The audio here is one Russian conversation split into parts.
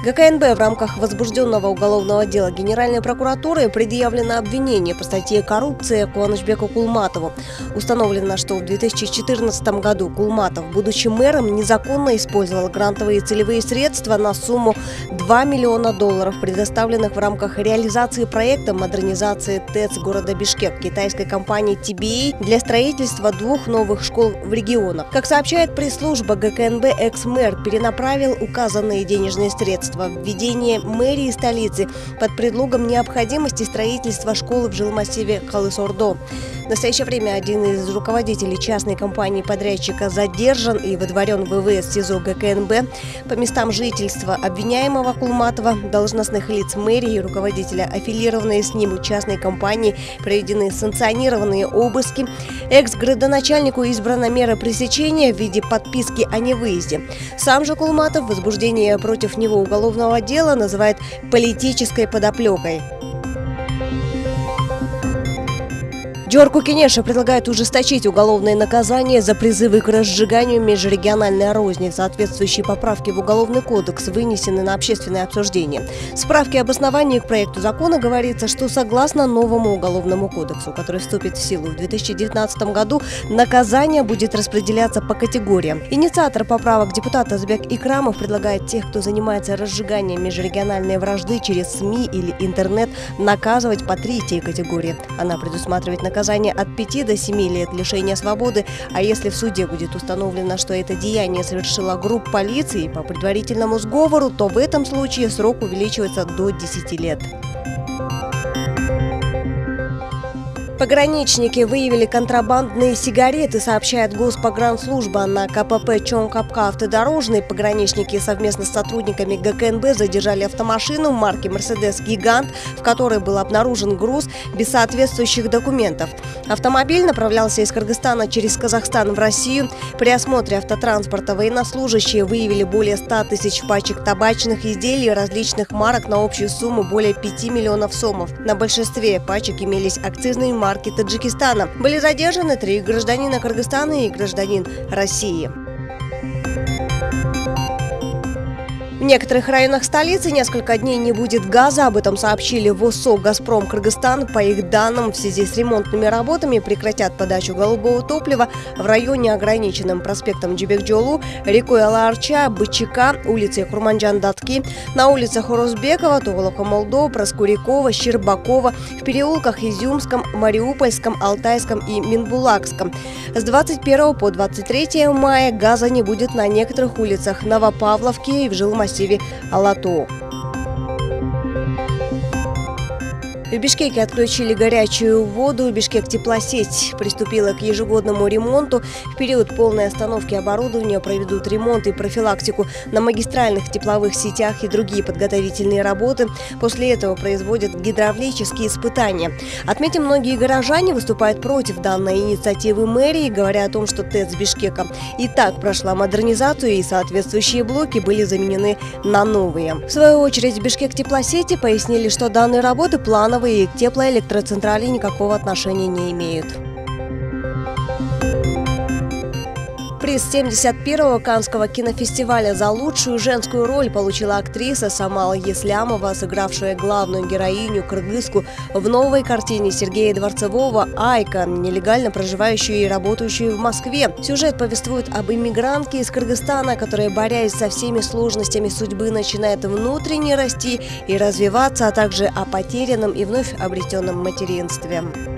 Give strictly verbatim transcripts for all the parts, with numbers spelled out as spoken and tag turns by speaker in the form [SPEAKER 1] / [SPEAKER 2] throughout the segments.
[SPEAKER 1] ГКНБ в рамках возбужденного уголовного дела Генеральной прокуратуры предъявлено обвинение по статье «Коррупция» Куанышбеку Кулматову. Установлено, что в две тысячи четырнадцатом году Кулматов, будучи мэром, незаконно использовал грантовые целевые средства на сумму два миллиона долларов, предоставленных в рамках реализации проекта модернизации ТЭЦ города Бишкек китайской компании Ти Би Эй для строительства двух новых школ в регионах. Как сообщает пресс-служба ГКНБ, экс-мэр перенаправил указанные денежные средства в введение мэрии столицы под предлогом необходимости строительства школы в жилмассиве Калыс-Ордо. В настоящее время один из руководителей частной компании-подрядчика задержан и выдворен в ВВС СИЗО ГКНБ. По местам жительства обвиняемого Кулматова, должностных лиц мэрии и руководителя, аффилированные с ним частной компании, проведены санкционированные обыски. Экс-градоначальнику избрана мера пресечения в виде подписки о невыезде. Сам же Кулматов возбуждение против него уголовного дела называет политической подоплекой. Джорку Кенеша предлагает ужесточить уголовные наказания за призывы к разжиганию межрегиональной розни. Соответствующие поправки в Уголовный кодекс вынесены на общественное обсуждение. В справке об основании к проекту закона говорится, что согласно новому Уголовному кодексу, который вступит в силу в две тысячи девятнадцатом году, наказание будет распределяться по категориям. Инициатор поправок депутат Азбек Икрамов предлагает тех, кто занимается разжиганием межрегиональной вражды через СМИ или интернет, наказывать по третьей категории. Она предусматривает наказание от пяти до семи лет лишения свободы, а если в суде будет установлено, что это деяние совершила группа полиции по предварительному сговору, то в этом случае срок увеличивается до десяти лет. Пограничники выявили контрабандные сигареты, сообщает Госпогранслужба. На КПП Чонгкапка автодорожный пограничники совместно с сотрудниками ГКНБ задержали автомашину марки «Мерседес Гигант», в которой был обнаружен груз без соответствующих документов. Автомобиль направлялся из Кыргызстана через Казахстан в Россию. При осмотре автотранспорта военнослужащие выявили более ста тысяч пачек табачных изделий различных марок на общую сумму более пяти миллионов сомов. На большинстве пачек имелись акцизные марки Таджикистана. Были задержаны три гражданина Кыргызстана и гражданин России. В некоторых районах столицы несколько дней не будет газа. Об этом сообщили в ОСО «Газпром Кыргызстан». По их данным, в связи с ремонтными работами прекратят подачу голубого топлива в районе, ограниченным проспектом Джибек-Джолу, рекой Ала-Арча, Бычака, улицей Курманджан-Датки, на улицах Орозбекова, Туголока-Молдо, Проскурякова, Щербакова, в переулках Изюмском, Мариупольском, Алтайском и Минбулакском. С двадцать первого по двадцать третье мая газа не будет на некоторых улицах Новопавловки и в жилом массиве Алатоо. В Бишкеке отключили горячую воду. Бишкек-теплосеть приступила к ежегодному ремонту. В период полной остановки оборудования проведут ремонт и профилактику на магистральных тепловых сетях и другие подготовительные работы. После этого производят гидравлические испытания. Отметим, многие горожане выступают против данной инициативы мэрии, говоря о том, что ТЭЦ Бишкека и так прошла модернизацию и соответствующие блоки были заменены на новые. В свою очередь, в Бишкек-теплосети пояснили, что данные работы плановые и к теплоэлектроцентрали никакого отношения не имеют. Приз семьдесят первого Каннского кинофестиваля за лучшую женскую роль получила актриса Самал Еслямова, сыгравшая главную героиню кыргызку в новой картине Сергея Дворцевого «Айка», нелегально проживающую и работающую в Москве. Сюжет повествует об иммигрантке из Кыргызстана, которая, борясь со всеми сложностями судьбы, начинает внутренне расти и развиваться, а также о потерянном и вновь обретенном материнстве.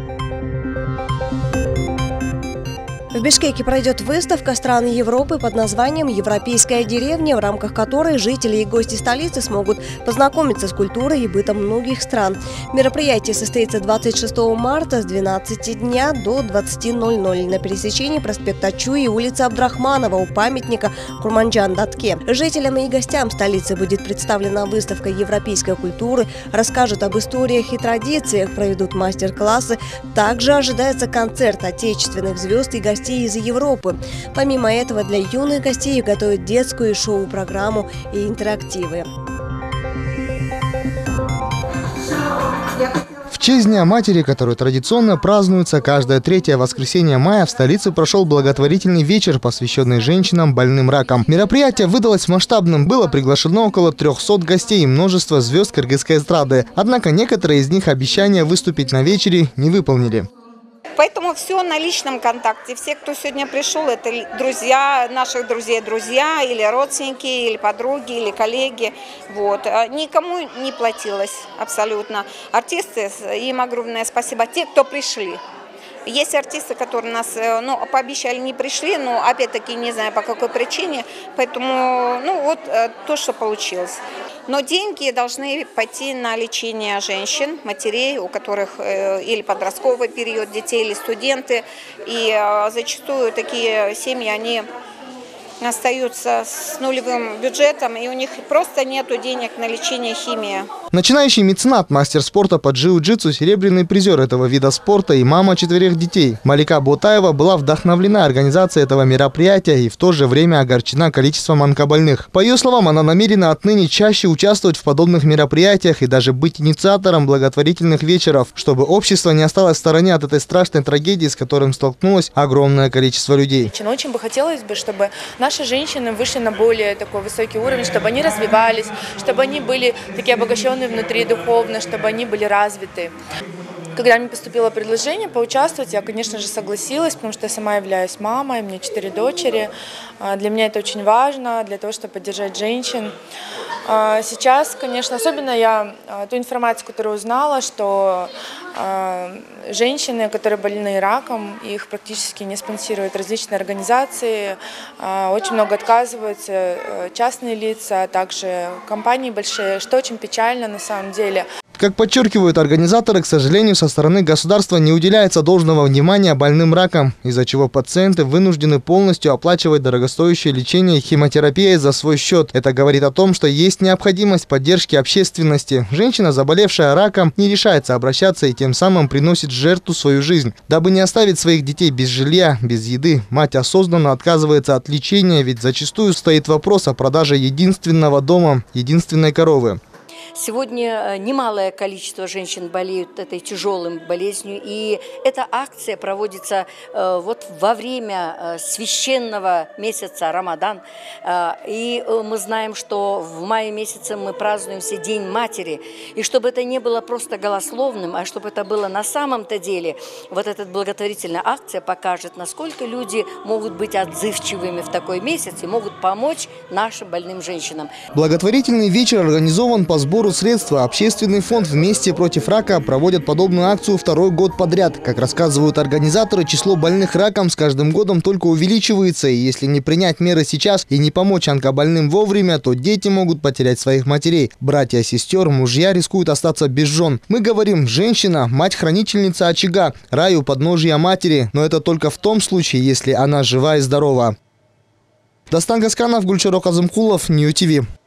[SPEAKER 1] В Бишкеке пройдет выставка стран Европы под названием «Европейская деревня», в рамках которой жители и гости столицы смогут познакомиться с культурой и бытом многих стран. Мероприятие состоится двадцать шестого марта с двенадцати дня до двадцати ноль-ноль на пересечении проспекта Чуй и улицы Абдрахманова у памятника Курманджан-Датке. Жителям и гостям столицы будет представлена выставка европейской культуры, расскажут об историях и традициях, проведут мастер-классы. Также ожидается концерт отечественных звезд и гостей из Европы. Помимо этого, для юных гостей готовят детскую шоу-программу и интерактивы.
[SPEAKER 2] честь Дня матери, который традиционно празднуется каждое третье воскресенье мая, в столице прошел благотворительный вечер, посвященный женщинам, больным раком. Мероприятие выдалось масштабным. Было приглашено около трёхсот гостей и множество звезд кыргызской эстрады. Однако некоторые из них обещания выступить на вечере не выполнили.
[SPEAKER 3] Поэтому все на личном контакте. Все, кто сегодня пришел, это друзья, наших друзей, друзья, или родственники, или подруги, или коллеги. Вот. Никому не платилось абсолютно. Артисты, им огромное спасибо. Те, кто пришли. Есть артисты, которые нас, ну, пообещали, не пришли, но опять-таки не знаю по какой причине. Поэтому, ну, вот то, что получилось. Но деньги должны пойти на лечение женщин, матерей, у которых или подростковый период, детей, или студенты. И зачастую такие семьи, они остаются с нулевым бюджетом, и у них просто нет денег на лечение химии.
[SPEAKER 2] Начинающий меценат, мастер спорта по джиу-джитсу, серебряный призер этого вида спорта и мама четверых детей. Малика Бутаева была вдохновлена организацией этого мероприятия и в то же время огорчена количеством онкобольных. По ее словам, она намерена отныне чаще участвовать в подобных мероприятиях и даже быть инициатором благотворительных вечеров, чтобы общество не осталось в стороне от этой страшной трагедии, с которым столкнулось огромное количество людей.
[SPEAKER 4] Очень бы хотелось бы, чтобы наши женщины вышли на более такой высокий уровень, чтобы они развивались, чтобы они были такие обогащенные внутри духовно, чтобы они были развиты. Когда мне поступило предложение поучаствовать, я, конечно же, согласилась, потому что я сама являюсь мамой, у меня четыре дочери. Для меня это очень важно, для того, чтобы поддержать женщин. Сейчас, конечно, особенно я ту информацию, которую узнала, что женщины, которые больны раком, их практически не спонсируют различные организации, очень много отказываются частные лица, а также компании большие, что очень печально на самом деле.
[SPEAKER 2] Как подчеркивают организаторы, к сожалению, со стороны государства не уделяется должного внимания больным раком, из-за чего пациенты вынуждены полностью оплачивать дорогостоящее лечение и химиотерапию за свой счет. Это говорит о том, что есть необходимость поддержки общественности. Женщина, заболевшая раком, не решается обращаться и тем самым приносит в жертву свою жизнь. Дабы не оставить своих детей без жилья, без еды, мать осознанно отказывается от лечения, ведь зачастую стоит вопрос о продаже единственного дома, единственной коровы.
[SPEAKER 5] Сегодня немалое количество женщин болеют этой тяжелой болезнью, и эта акция проводится э, вот во время э, священного месяца Рамадан. Э, и мы знаем, что в мае месяце мы празднуем День матери. И чтобы это не было просто голословным, а чтобы это было на самом-то деле, вот эта благотворительная акция покажет, насколько люди могут быть отзывчивыми в такой месяц и могут помочь нашим больным женщинам.
[SPEAKER 2] Благотворительный вечер организован по сбору средства. Общественный фонд «Вместе против рака» проводит подобную акцию второй год подряд. Как рассказывают организаторы, число больных раком с каждым годом только увеличивается. И если не принять меры сейчас и не помочь онкобольным вовремя, то дети могут потерять своих матерей. Братья, сестер, мужья рискуют остаться без жен. Мы говорим, женщина – мать-хранительница очага, рай у подножия матери. Но это только в том случае, если она жива и здорова. Дастан Гасканов, Гульчарок Азымкулов, Нью ТВ.